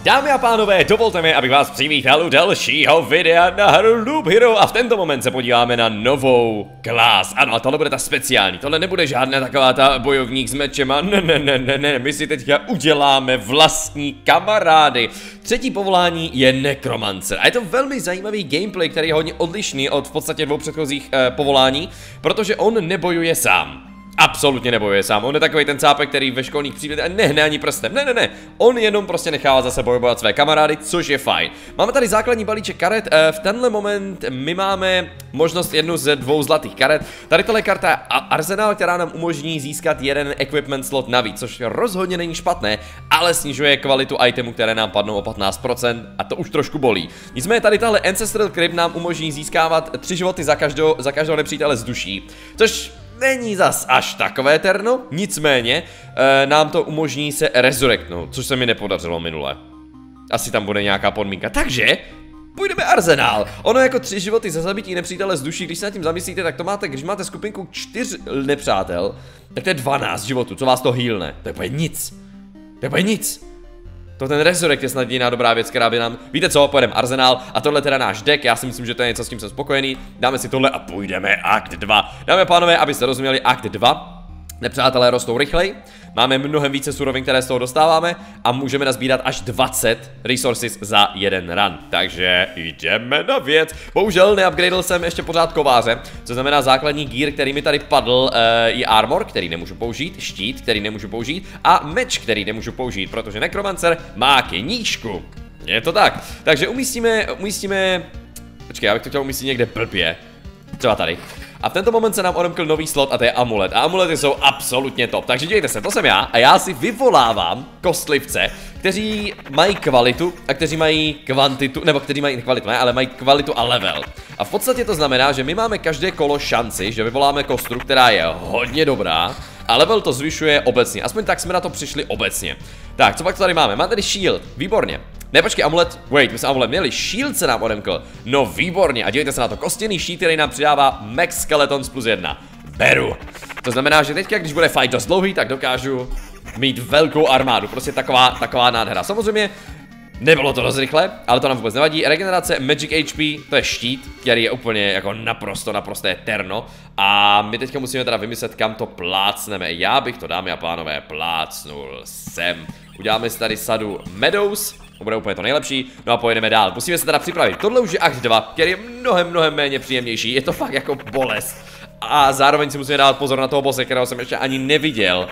Dámy a pánové, dovolte mi, abych vás přivítal u dalšího videa na hru Loop Hero a v tento moment se podíváme na novou class. Ano, a tohle bude ta speciální, tohle nebude žádná taková ta bojovník s mečema, ne, my si teďka uděláme vlastní kamarády. Třetí povolání je Necromancer a je to velmi zajímavý gameplay, který je hodně odlišný od v podstatě dvou předchozích povolání, protože on nebojuje sám. Absolutně nebojuje sám, on je takový ten cápek, který ve školních příbězích nehne ani prstem, ne, on jenom prostě nechává zase bojovat své kamarády, což je fajn. Máme tady základní balíček karet, v tenhle moment my máme možnost jednu ze dvou zlatých karet. Tady tohle karta je arzenál, která nám umožní získat jeden equipment slot navíc, což rozhodně není špatné, ale snižuje kvalitu itemů, které nám padnou o 15% a to už trošku bolí. Nicméně tady tahle Ancestral Crypt nám umožní získávat 3 životy za každého nepřítele z duší, což není zas až takové terno, nicméně nám to umožní se resurrectnout, což se mi nepodařilo minule. Asi tam bude nějaká podmínka, takže půjdeme arzenál. Ono jako 3 životy za zabití nepřítele z duší, když se nad tím zamyslíte, tak to máte, když máte skupinku 4 nepřátel, tak to je 12 životů, co vás to healne. To je úplně nic. To je úplně nic. To ten Resurrect je snad jediná dobrá věc, která by nám... Víte co, pojedeme arzenál a tohle teda náš deck, já si myslím, že to je něco, s tím jsem spokojený. Dáme si tohle a půjdeme akt 2. Dámy a pánové, abyste rozuměli, akt 2. Nepřátelé rostou rychleji, máme mnohem více surovin, které z toho dostáváme a můžeme nazbírat až 20 resources za jeden run. Takže jdeme na věc. Bohužel neupgradel jsem ještě pořád kováře, co znamená základní gear, který mi tady padl, je armor, který nemůžu použít, štít, který nemůžu použít a meč, který nemůžu použít, protože Necromancer má knížku. Je to tak. Takže umístíme... Počkej, já bych to chtěl umístit někde blbě. Třeba tady. A v tento moment se nám odemkl nový slot a to je amulet. A amulety jsou absolutně top. Takže dívejte se, to jsem já a já si vyvolávám kostlivce, kteří mají kvalitu a kteří mají kvantitu, nebo kteří mají kvalitu, ne, ale mají kvalitu a level. A v podstatě to znamená, že my máme každé kolo šanci, že vyvoláme kostru, která je hodně dobrá a level to zvyšuje obecně. Aspoň tak jsme na to přišli obecně. Tak, co pak tady máme? Máme tady shield, výborně. Ne, počkej, amulet, my jsme amulet měli, shield se nám odemkl, no výborně, a dívejte se na to, kostěný štít, který nám přidává max skeletons +1, beru. To znamená, že teďka, když bude fight dost dlouhý, tak dokážu mít velkou armádu, prostě taková nádhera. Samozřejmě, nebylo to dost rychle, ale to nám vůbec nevadí, regenerace Magic HP, to je štít, který je úplně jako naprosté terno. A my teďka musíme teda vymyslet, kam to plácneme, já bych to, dámy a pánové, plácnul sem. Uděláme si tady sadu Meadows. To bude úplně to nejlepší, no a pojedeme dál. Musíme se teda připravit, tohle už je akt 2, který je mnohem méně příjemnější, je to fakt jako bolest. A zároveň si musíme dát pozor na toho bosse, kterého jsem ještě ani neviděl.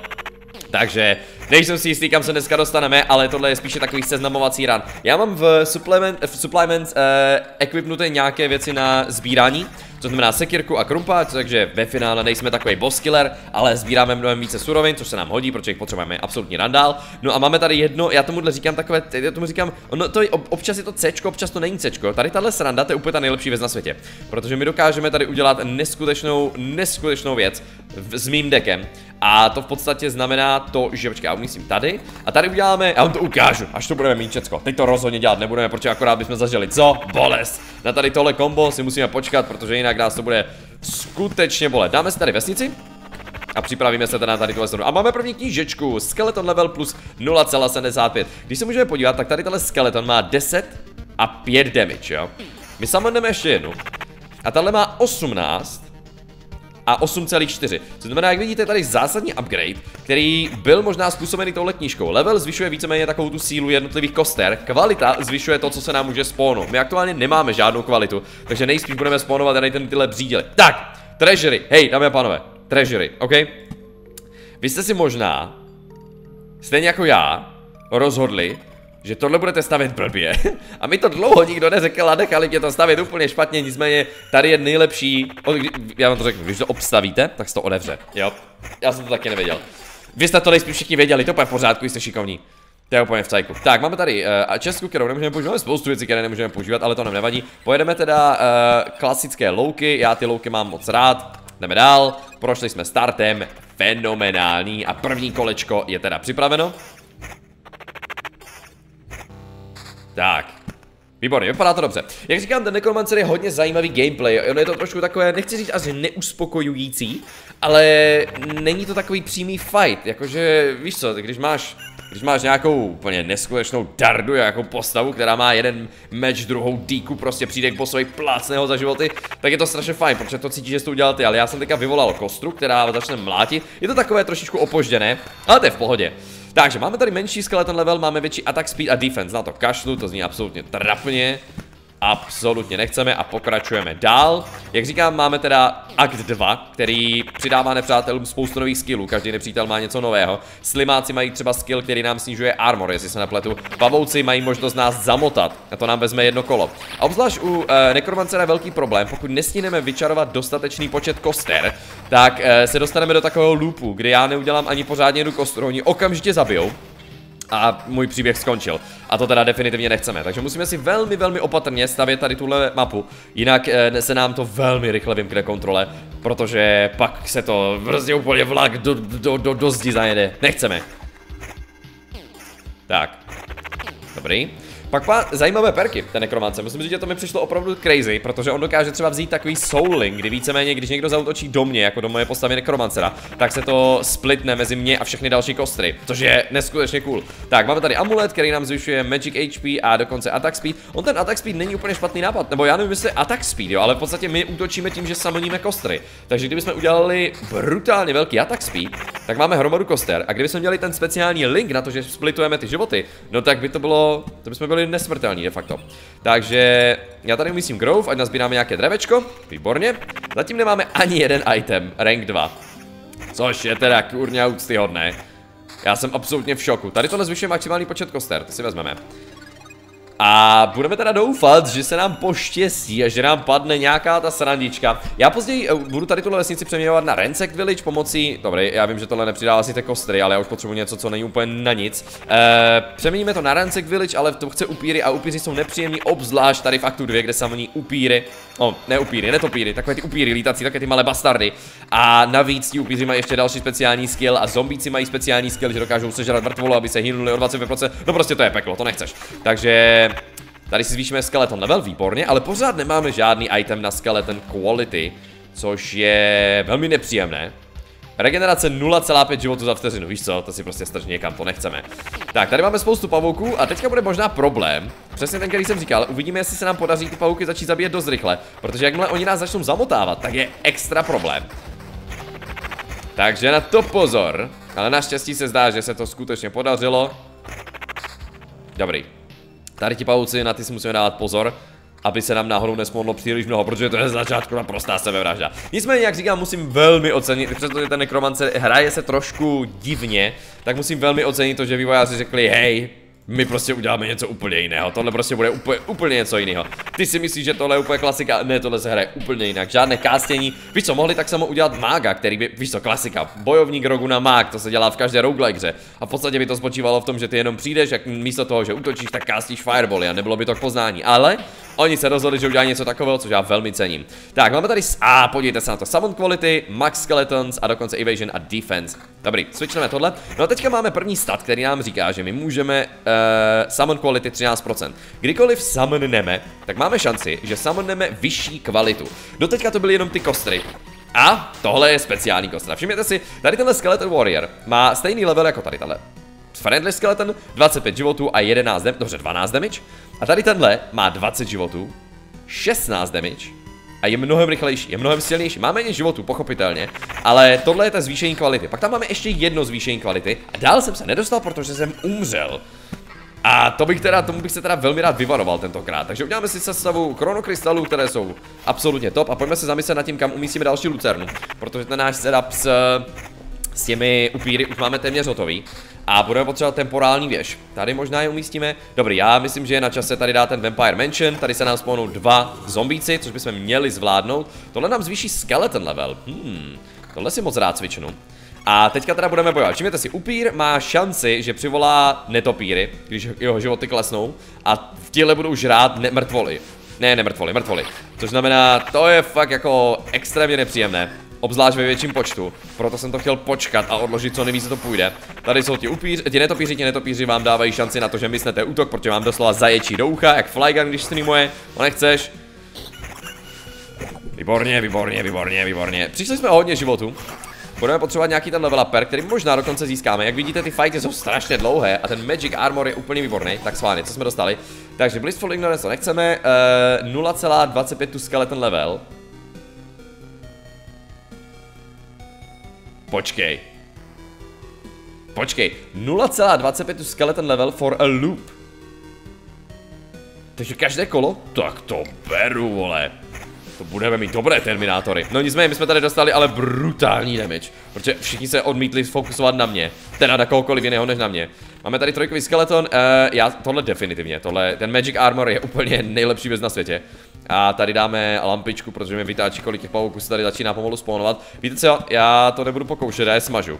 Takže nejsem si jistý, kam se dneska dostaneme, ale tohle je spíše takový seznamovací run. Já mám v supplements equipnuté nějaké věci na sbírání, co znamená sekirku a krumpa, takže ve finále nejsme takový boss killer, ale sbíráme mnohem více surovin, což se nám hodí, protože jich potřebujeme absolutní randál. No a máme tady jedno, já tomuhle říkám takové, já tomu říkám, no to je, občas je to Cčko, občas to není Cčko. Tady tahle sranda, to je úplně ta nejlepší věc na světě, protože my dokážeme tady udělat neskutečnou věc s mým deckem. A to v podstatě znamená to, že počkej, já umístím tady a tady uděláme, já vám to ukážu, až to budeme mít všecko. Teď to rozhodně dělat nebudeme, protože akorát bychom zažili, co? Bolest. Na tady tohle kombo si musíme počkat, protože jinak nás to bude skutečně bolet. Dáme si tady vesnici a připravíme se teda na tady tuhle stranu. A máme první knížečku, skeleton level plus 0,75. Když se můžeme podívat, tak tady tenhle skeleton má 10 a 5 damage, jo. My summoneme ještě jednu. A tahle má 18 a 8,4. Co znamená, jak vidíte, tady zásadní upgrade, který byl možná způsobený touhle knížkou. Level zvyšuje víceméně takovou tu sílu jednotlivých koster, kvalita zvyšuje to, co se nám může spawnout. My aktuálně nemáme žádnou kvalitu, takže nejspíš budeme spawnovat tady tyhle břídily. Tak, treasury, hej, dámy a pánové, treasury, ok? Vy jste si možná, stejně jako já, rozhodli, že tohle budete stavět blbě. A mi to dlouho nikdo neřekl a nechali mě to stavět úplně špatně, nicméně tady je nejlepší, já vám to řeknu, když to obstavíte, tak se to otevře, jo. Já jsem to taky nevěděl. Vy jste to nejspíš všichni věděli, to je v pořádku, jste šikovní. To je úplně v cajku. Tak, máme tady čestku, kterou nemůžeme používat, máme spoustu věcí, které nemůžeme používat, ale to nám nevadí. Pojedeme teda klasické louky, já ty louky mám moc rád. Jdeme dál, prošli jsme startem, fenomenální a první kolečko je teda připraveno. Tak, výborně, vypadá to dobře. Jak říkám, ten Necromancer je hodně zajímavý gameplay, ono je to trošku takové, nechci říct asi neuspokojující, ale není to takový přímý fight, jakože, víš co, když máš když máš nějakou úplně neskutečnou dardu, nějakou postavu, která má jeden meč, druhou díku, prostě přijde k bossovi, plácne ho za životy, tak je to strašně fajn, protože to cítíš, že jsi to udělal ty, ale já jsem teďka vyvolal kostru, která začne mlátit, je to takové trošičku opožděné, ale to je v pohodě. Takže máme tady menší skeleton level, máme větší attack speed a defense, na to kašlu, to zní absolutně trapně. Absolutně nechceme a pokračujeme dál. Jak říkám, máme teda akt 2, který přidává nepřátelům spoustu nových skillů. Každý nepřítel má něco nového. Slimáci mají třeba skill, který nám snižuje armor, jestli se nepletu. Pavouci mají možnost nás zamotat a to nám vezme jedno kolo. A obzvlášť u nekromancera je velký problém, pokud nestihneme vyčarovat dostatečný počet koster, tak se dostaneme do takového loopu, kdy já neudělám ani pořádně jednu kostru, oni okamžitě zabijou. A můj příběh skončil. A to teda definitivně nechceme. Takže musíme si velmi opatrně stavět tady tuhle mapu. Jinak se nám to velmi rychle vymkne kontrole. Protože pak se to prostě úplně vlak do zdi zajede. Nechceme. Tak. Dobrý. Pak má zajímavé perky, ten nekromance. Musím říct, že to mi přišlo opravdu crazy, protože on dokáže třeba vzít takový souling, kdy víceméně, když někdo zaútočí do mě, jako do moje postavy nekromancera, tak se to splitne mezi mě a všechny další kostry, což je neskutečně cool. Tak, máme tady amulet, který nám zvyšuje magic HP a dokonce attack speed. On ten attack speed není úplně špatný nápad, nebo já nevím, jestli attack speed, jo, ale v podstatě my útočíme tím, že summoníme kostry. Takže kdybychom udělali brutálně velký attack speed, tak máme hromadu koster a kdybychom měli ten speciální link na to, že splitujeme ty životy, no tak by to bylo, to bychom byli nesmrtelní de facto. Takže já tady umístím grove, ať nazbíráme nějaké drevečko. Výborně. Zatím nemáme ani jeden item, rank 2. Což je teda kurňa úctyhodné. Já jsem absolutně v šoku. Tady to nezvyšuje maximální počet koster, to si vezmeme. A budeme teda doufat, že se nám poštěstí a že nám padne nějaká ta srandička. Já později budu tady tuhle vesnici přeměňovat na Ransacked Village pomocí... Dobrý, já vím, že tohle nepřidává si ty kostry, ale já už potřebuji něco, co není úplně na nic. Přeměníme to na Ransacked Village, ale to chce upíry a upíři jsou nepříjemní, obzvlášť tady v aktu 2, kde samoní upíry. Ne upíry, netopíry, takové ty upíry lítací, takové ty malé bastardy. A navíc ti upíři mají ještě další speciální skill a zombíci mají speciální skill, že dokážou sežrat mrtvolu, aby se hynuli o 25%. No prostě to je peklo, to nechceš. Takže tady si zvýšíme skeleton level, výborně, ale pořád nemáme žádný item na skeleton quality, což je velmi nepříjemné. Regenerace 0,5 životu za vteřinu, víš co, to si prostě strž někam, to nechceme. Tak, tady máme spoustu pavouků a teďka bude možná problém, přesně ten, který jsem říkal, uvidíme, jestli se nám podaří ty pavouky začít zabíjet dost rychle, protože jakmile oni nás začnou zamotávat, tak je extra problém. Takže na to pozor, ale naštěstí se zdá, že se to skutečně podařilo. Dobrý. Tady ti pavouci, na ty si musíme dávat pozor, aby se nám náhodou nesmodlo příliš mnoho, protože to je z začátku naprostá sebevražda. Nicméně, jak říkám, musím velmi ocenit, přestože ten nekromancer hraje se trošku divně, tak musím velmi ocenit to, že vývojáři řekli, hej, my prostě uděláme něco úplně jiného, tohle prostě bude úplně něco jiného. Ty si myslíš, že tohle je úplně klasika? Ne, tohle se hraje úplně jinak, žádné castění. Víš co, mohli tak samo udělat mága, který by, víš co, klasika, bojovník Roguna mág, to se dělá v každé roguelike hře. A v podstatě by to spočívalo v tom, že ty jenom přijdeš, jak místo toho, že útočíš, tak castíš firebally a nebylo by to k poznání, ale oni se rozhodli, že udělají něco takového, což já velmi cením. Tak, máme tady, podívejte se na to, summon quality, max skeletons a dokonce evasion a defense. Dobrý, switchneme tohle. No a teďka máme první stat, který nám říká, že my můžeme summon quality 13%. Kdykoliv summonneme, tak máme šanci, že summonneme vyšší kvalitu. Doteďka to byly jenom ty kostry. A tohle je speciální kostra. Všimněte si, tady tenhle Skeleton Warrior má stejný level jako tady tenhle Friendly Skeleton, 25 životů a 11 damage, dobře 12 damage. A tady tenhle má 20 životů, 16 damage a je mnohem rychlejší, je mnohem silnější. Má méně životů, pochopitelně, ale tohle je ta zvýšení kvality. Pak tam máme ještě jedno zvýšení kvality a dál jsem se nedostal, protože jsem umřel. A tomu bych se teda velmi rád vyvaroval tentokrát. Takže uděláme si sestavu chronokrystalů, které jsou absolutně top. A pojďme se zamyslet nad tím, kam umístíme další lucernu. Protože ten náš setup s těmi upíry už máme téměř hotový. A budeme potřebovat temporální věž. Tady možná je umístíme. Dobrý, já myslím, že je na čase tady dát ten Vampire Mansion. Tady se nám spawnou 2 zombíci, což bychom měli zvládnout. Tohle nám zvýší skeleton level. Tohle si moc rád cvičnu. A teďka teda budeme bojovat. Všimněte si, upír má šanci, že přivolá netopíry, když jeho životy klesnou. A v těle budou žrát mrtvoly. Ne, mrtvoly. Což znamená, to je fakt jako extrémně nepříjemné. Obzvlášť ve větším počtu. Proto jsem to chtěl počkat a odložit, co nejvíce to půjde. Tady jsou ti netopíři vám dávají šanci na to, že mysnete útok, protože vám doslova zaječí do ucha, jak Flygun, když streamuje. To nechceš. Výborně. Přišli jsme o hodně životu. budeme potřebovat nějaký ten level upper, který možná dokonce získáme. Jak vidíte, ty fighty jsou strašně dlouhé a ten Magic Armor je úplně výborný. Tak schválně, co jsme dostali. Takže Blissful Ignorance to nechceme, 0,25 tu skeleton level. Počkej, 0,25 tu skeleton level for a loop. Takže každé kolo? Tak to beru, vole. To budeme mít dobré terminátory. No nicméně, my jsme tady dostali ale brutální damage, protože všichni se odmítli fokusovat na mě. Teda na kohokoliv jiného než na mě. Máme tady trojkový skeleton, tohle definitivně, ten Magic Armor je úplně nejlepší věc na světě. A tady dáme lampičku, protože mi vytáčí, kolik těch pavouků se tady začíná pomalu spawnovat. Víte co, já to nebudu pokoušet, já je smažu.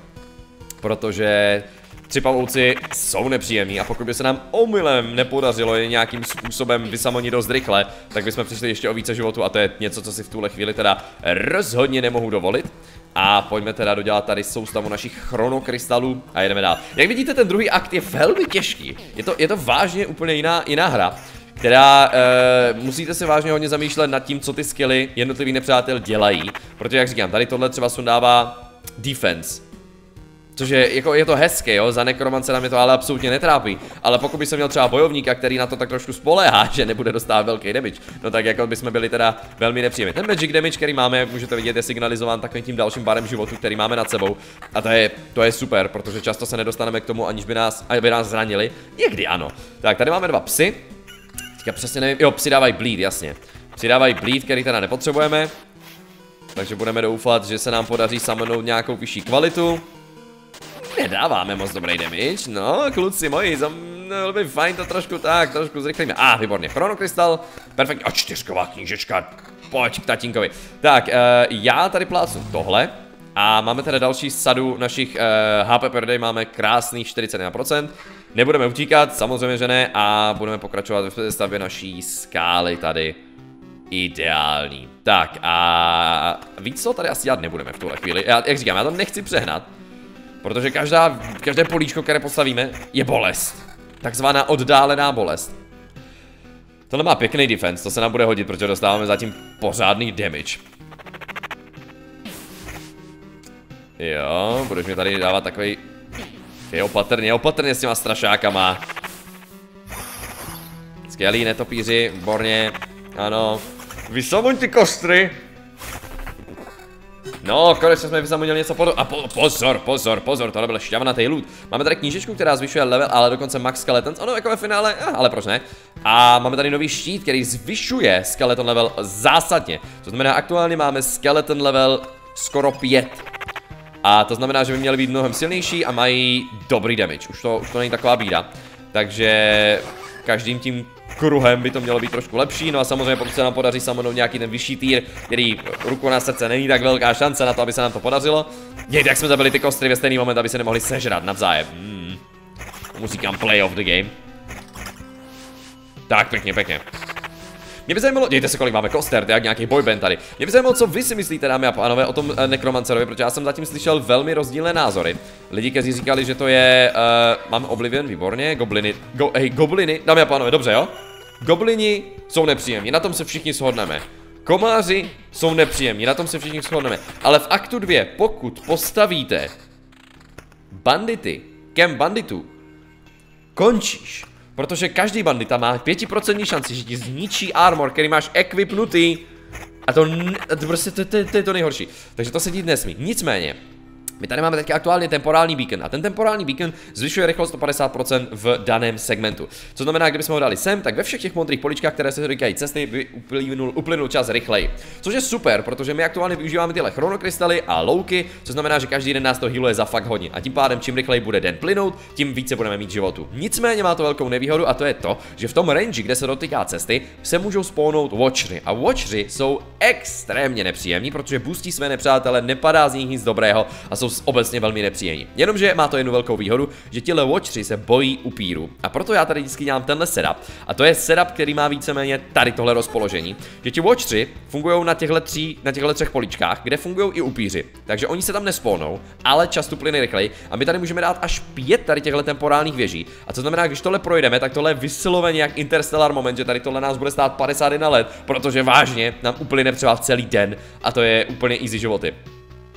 Protože 3 pavouci jsou nepříjemní a pokud by se nám omylem nepodařilo je nějakým způsobem vysamonit dost rychle, tak bychom přišli ještě o více životu a to je něco, co si v tuhle chvíli teda rozhodně nemohu dovolit. A pojďme teda dodělat tady soustavu našich chronokrystalů a jedeme dál. Jak vidíte, ten druhý akt je velmi těžký. Je to vážně úplně jiná hra, která musíte se vážně hodně zamýšlet nad tím, co ty skilly jednotlivý nepřátel dělají. Protože jak říkám, tady tohle třeba sundává defense. Což je to hezké, jo, za nekromance nám je to ale absolutně netrápí. Ale pokud by jsem měl třeba bojovníka, který na to tak trošku spoléhá, že nebude dostávat velký damage, no tak jako bychom byli teda velmi nepříjemní. Ten magic damage, který máme, jak můžete vidět, je signalizován takovým tím dalším barem životu, který máme nad sebou. A to je super, protože často se nedostaneme k tomu, aniž by nás zranili. Někdy ano. Tak, tady máme 2 psy. Teďka přesně nevím, jo, psi dávají bleed, jasně. Psi dávají bleed, který teda nepotřebujeme. Takže budeme doufat, že se nám podaří summonout nějakou vyšší kvalitu. Nedáváme moc dobrý damage, no, kluci moji, bylo by fajn to trošku zrychlíme. Výborně, chronokrystal, perfektně, 4ková knížečka, pojď k tatínkovi. Tak, já tady plácnu tohle a máme tady další sadu našich HP per day, máme krásných 41%. Nebudeme utíkat, samozřejmě že ne, a budeme pokračovat ve stavbě naší skály tady. Ideální. Tak a víc co tady asi dělat nebudeme v tuhle chvíli, jak říkám, já to nechci přehnat. Protože každé políčko, které postavíme, je bolest. Takzvaná oddálená bolest. Tohle má pěkný defense, to se nám bude hodit, protože dostáváme zatím pořádný damage. Jo, budeš mi tady dávat takový... opatrně s těma strašákama. Skvělý netopíři, výborně. Ano. Vysamuň ty kostry! No, konečně jsme vysamonili něco a pozor, tohle byl šťavnatý loot. Máme tady knížečku, která zvyšuje level, ale dokonce max skeletons, ono jako ve finále, ale proč ne? A máme tady nový štít, který zvyšuje skeleton level zásadně. To znamená, aktuálně máme skeleton level skoro 5. A to znamená, že by měly být mnohem silnější a mají dobrý damage, už to není taková bída. Takže každým tím kruhem by to mělo být trošku lepší, no a samozřejmě pokud se nám podaří summonout nějaký ten vyšší tier, který ruku na srdce není tak velká šance na to, aby se nám to podařilo. Dějte, jak jsme zabili ty kostry ve stejný moment, aby se nemohli sežrat navzájem. Mu říkám play of the game. Tak, pěkně. Mě by zajímalo, dějte se, kolik máme koster, to je jak nějaký boyband tady. Mě by zajímalo, co vy si myslíte, dámy a pánové, o tom nekromancerovi, protože já jsem zatím slyšel velmi rozdílné názory. Lidi, kteří říkali, že to je, mám Oblivion, výborně, gobliny, dámy a pánové, dobře, jo? Goblini jsou nepříjemní, na tom se všichni shodneme. Komáři jsou nepříjemní, na tom se všichni shodneme. Ale v aktu 2, pokud postavíte bandity, camp banditů, končíš. Protože každý bandita má 5% šanci, že ti zničí armor, který máš equipnutý. A to prostě to je to nejhorší. Takže to se dít nesmí. Nicméně, my tady máme teďka aktuálně temporální beacon a ten temporální beacon zvyšuje rychlost 150% v daném segmentu. Co znamená, kdybychom ho dali sem, tak ve všech těch modrých poličkách, které se říkají cesty, by uplynul čas rychleji. Což je super, protože my aktuálně využíváme tyhle chronokrystaly a louky, což znamená, že každý den nás to healuje za fakt hodně. A tím pádem, čím rychleji bude den plynout, tím více budeme mít životu. Nicméně má to velkou nevýhodu a to je to, že v tom range, kde se dotýká cesty, se můžou spawnout watchery. A watchery jsou extrémně nepříjemní, protože boostí své nepřátele, nepadá z nich nic dobrého a jsou obecně velmi nepříjemní. Jenomže má to jednu velkou výhodu, že tihle watchery se bojí upíru. A proto já tady vždycky dělám tenhle setup. A to je setup, který má víceméně tady tohle rozpoložení. Že ti watchery fungují na těchto 3 poličkách, kde fungují i upíři. Takže oni se tam nespawnou, ale čas tu plyne rychleji. A my tady můžeme dát až 5 tady těchto temporálních věží. A to znamená, když tohle projdeme, tak tohle je vysloveně jak Interstellar moment, že tady tohle nás bude stát 51 let, protože vážně nám uplyne třeba celý den a to je úplně easy životy.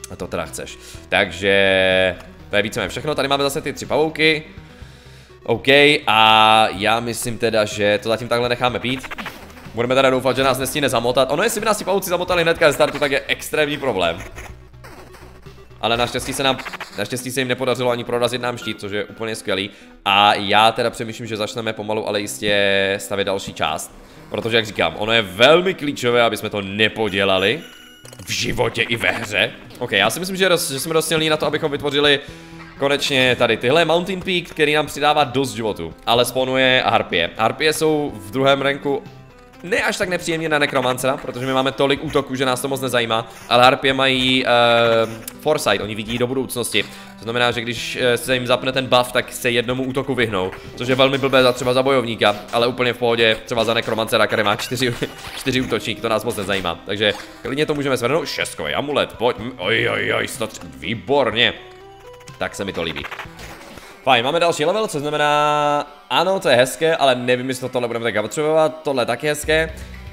A to teda chceš. Takže to je víceméně všechno. Tady máme zase ty 3 pavouky. OK, a já myslím teda, že to zatím takhle necháme být. Budeme teda doufat, že nás nestíne zamotat. Ono, jestli by nás ti pavouci zamotali hnedka ze startu, tak je extrémní problém. Ale naštěstí se jim nepodařilo ani prorazit nám štít, což je úplně skvělý. A já teda přemýšlím, že začneme pomalu, ale jistě stavět další část. Protože, jak říkám, ono je velmi klíčové, aby jsme to nepodělali v životě i ve hře. OK, já si myslím, že jsme dost silní na to, abychom vytvořili konečně tady tyhle Mountain Peak, který nám přidává dost životu. Ale spawnuje harpie. Harpie jsou v druhém ranku ne až tak nepříjemně na nekromancera, protože my máme tolik útoků, že nás to moc nezajímá, ale harpie mají foresight, oni vidí do budoucnosti. To znamená, že když se jim zapne ten buff, tak se jednomu útoku vyhnou, což je velmi blbé třeba za bojovníka, ale úplně v pohodě třeba za nekromancera, který má 4 útočník, to nás moc nezajímá. Takže klidně to můžeme svrhnout. 6kový amulet, pojď, oj, 103, výborně. Tak se mi to líbí. Fajn, máme další level, co znamená, ano, to je hezké, ale nevím, jestli tohle budeme tak potřebovat, tohle je taky hezké.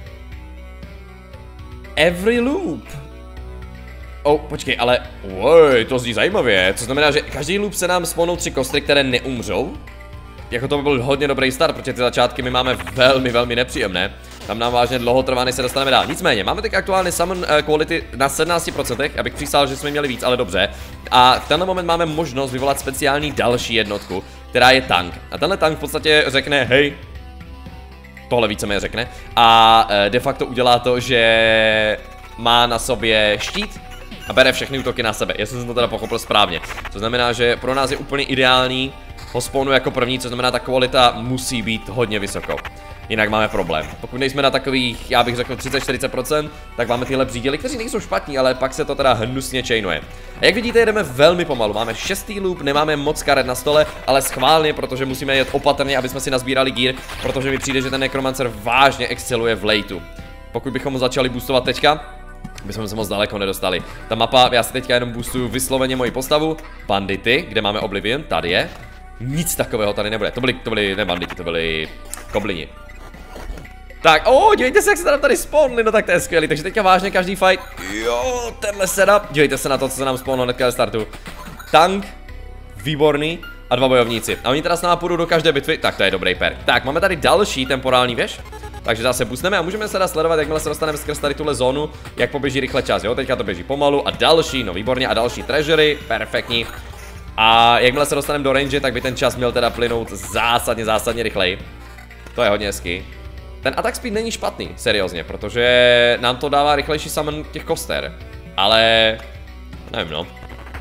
Every loop. Počkej, ale, to zní zajímavě, co znamená, že každý loop se nám spawnou 3 kostry, které neumřou. Jako to by byl hodně dobrý start, protože ty začátky my máme velmi nepříjemné. Tam nám vážně dlouho trvá, než se dostaneme dál. Nicméně, máme teď aktuálně summon quality na 17%, abych přísal, že jsme měli víc, ale dobře. A v tenhle moment máme možnost vyvolat speciální další jednotku, která je tank. A tenhle tank v podstatě řekne, hej, tohle víceméně řekne. A de facto udělá to, že má na sobě štít a bere všechny útoky na sebe, jestli jsem to teda pochopil správně. To znamená, že pro nás je úplně ideální ho spawnu jako první, co znamená, ta kvalita musí být hodně vysokou. Jinak máme problém. Pokud nejsme na takových, já bych řekl 30-40%, tak máme tyhle příděly, kteří nejsou špatní, ale pak se to teda hnusně chainuje. A jak vidíte, jedeme velmi pomalu. Máme 6. loop, nemáme moc karet na stole, ale schválně, protože musíme jet opatrně, aby jsme si nazbírali gear, protože mi přijde, že ten Necromancer vážně exceluje v lateu. Pokud bychom ho začali boostovat teďka, bychom se moc daleko nedostali. Ta mapa, já si teďka jenom boostuju vysloveně moji postavu. Bandity, kde máme Oblivion, tady je. Nic takového tady nebude. To byly ne banditi, to byly koblini. Tak, dívejte se, jak se tady spawnli, no tak to je skvělý. Takže teďka vážně každý fight. Jo, tenhle setup. Dívejte se na to, co se nám spawnlo hnedka ze startu. Tank, výborný a 2 bojovníci. A oni teda s námi půjdou do každé bitvy, tak to je dobrý perk. Tak, máme tady další temporální věž. Takže zase boostneme a můžeme se teda sledovat, jakmile se dostaneme skrz tady tuhle zónu, jak poběží rychle čas, jo, teďka to běží pomalu a další, no výborně, a další treasury, perfektní. A jakmile se dostaneme do range, tak by ten čas měl teda plynout zásadně rychleji. To je hodně hezký. Ten attack speed není špatný, seriózně, protože nám to dává rychlejší summon těch koster. Ale, nevím no.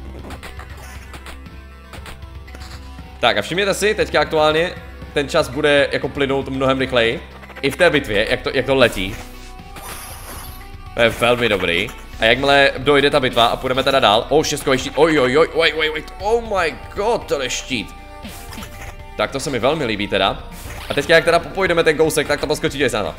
Tak a všimněte si, teďka aktuálně ten čas bude jako plynout mnohem rychleji. I v té bitvě, jak to letí. To je velmi dobrý. A jakmile dojde ta bitva a půjdeme teda dál. 6kový štít, wait, oh my god, to je štít. Tak to se mi velmi líbí teda. A teďka jak teda popojdeme ten kousek, tak to poskočí, děj se na to.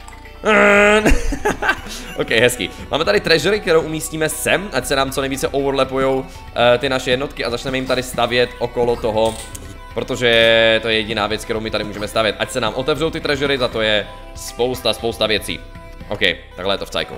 OK, hezký. Máme tady treasury, kterou umístíme sem, ať se nám co nejvíce overlapujou ty naše jednotky a začneme jim tady stavět okolo toho. Protože to je jediná věc, kterou my tady můžeme stavět. Ať se nám otevřou ty treasury, za to je spousta věcí. OK, takhle je to v cajku.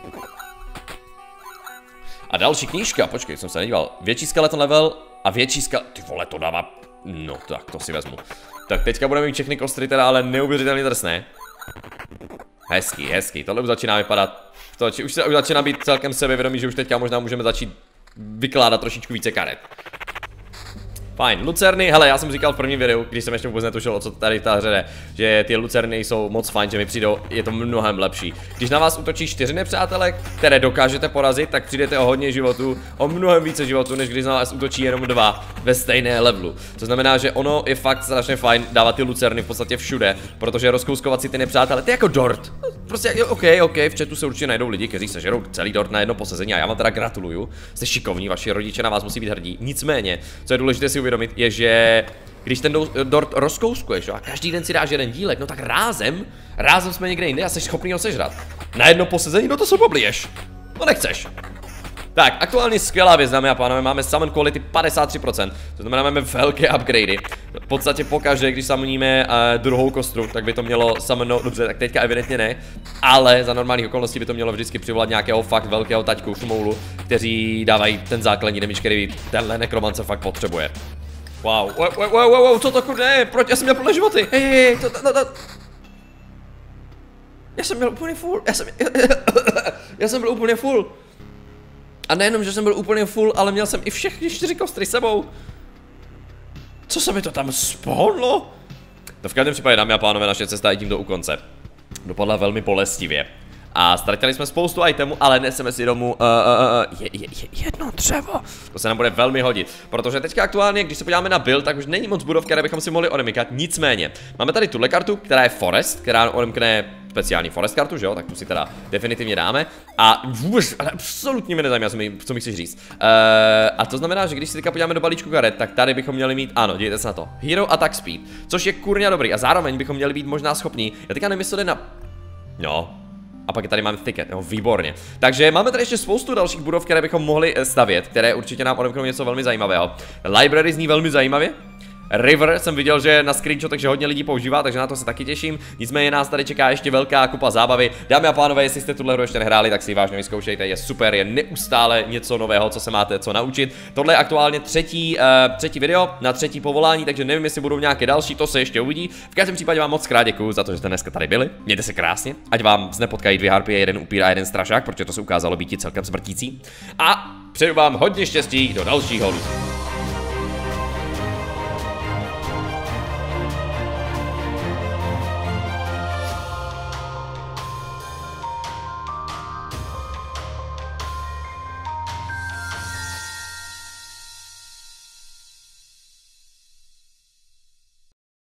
A další knížka, počkej, jsem se nedíval. Větší skeleton level a větší ty vole, to dává. No tak, to si vezmu. Tak teďka budeme mít všechny kostry teda, ale neuvěřitelně drsné. Hezký, tohle už začíná vypadat. Už začíná být celkem sebevědomý, že už teďka možná můžeme začít vykládat trošičku více karet. Fajn, lucerny, hele, já jsem říkal v prvním videu, když jsem ještě vůbec netušil, o co tady ta hře jde, že ty lucerny jsou moc fajn, že mi přijdou, je to mnohem lepší. Když na vás útočí 4 nepřátelé, které dokážete porazit, tak přijdete o hodně životů, o mnohem více životů, než když na vás útočí jenom 2 ve stejné levelu. To znamená, že ono je fakt strašně fajn dávat ty lucerny v podstatě všude, protože rozkouskovat si ty nepřátelé, ty jako dort. Prostě OK, v chatu se určitě najdou lidi, kteří sežerou celý dort na jedno posezení a já vám teda gratuluju. Jste šikovní, vaši rodiče na vás musí být hrdí. Nicméně, co je důležité si uvědomit, je, že když ten dort rozkouskuješ a každý den si dáš jeden dílek, no tak rázem jsme někde jinde a jsi schopný ho sežrat. Na jedno posezení, no to se pobliješ. No nechceš. Tak, aktuálně skvělá věc, dámy a pánové, máme summon quality 53%, to znamená, máme velké upgradey. v podstatě pokaždé, když summoníme druhou kostru, tak by to mělo summon, dobře, tak teďka evidentně ne, ale za normálních okolností by to mělo vždycky přivolat nějakého fakt velkého taťku šumoulu, kteří dávají ten základní damage, který tenhle nekromance fakt potřebuje. Wow, co to kurne, proč, já jsem měl plné životy, hej, já jsem byl úplně full, já jsem byl úplně full. A nejenom, že jsem byl úplně full, ale měl jsem i všechny 4 kostry sebou. Co se mi to tam spohnlo? To v každém případě, dámy a pánové, naše cesta je tímto u konce. Dopadla velmi bolestivě. A ztratili jsme spoustu itemů, ale neseme si domů jedno dřevo. To se nám bude velmi hodit, protože teďka aktuálně, když se podíváme na build, tak už není moc budov, které bychom si mohli odemykat. Nicméně, máme tady tuhle kartu, která je Forest, která odemkne speciální Forest kartu, že jo, tak tu si teda definitivně dáme. A vůbec, ale absolutně mě nezajímá, co mi chceš říct. A to znamená, že když si teďka podíváme do balíčku karet, tak tady bychom měli mít, ano, dívejte se na to, Hero Attack Speed, což je kurňa dobrý a zároveň bychom měli být možná schopní, já teďka nevím, jestli to jde na... No. A pak tady máme Thicket, no, výborně. Takže máme tady ještě spoustu dalších budov, které bychom mohli stavět, které určitě nám odemknou něco velmi zajímavého. Library zní velmi zajímavě. River jsem viděl, že na screenshotech, že hodně lidí používá, takže na to se taky těším. Nicméně nás tady čeká ještě velká kupa zábavy. Dámy a pánové, jestli jste tuhle hru ještě nehráli, tak si ji vážně vyzkoušejte, je super, je neustále něco nového, co se máte co naučit. Tohle je aktuálně třetí video na třetí povolání, takže nevím, jestli budou nějaké další, to se ještě uvidí. V každém případě vám moc krát děkuju za to, že jste dneska tady byli. Mějte se krásně, ať vám nepotkají 2 harpie, 1 upír a 1 strašák, protože to se ukázalo být celkem smrtící. A přeju vám hodně štěstí do dalšího luzu.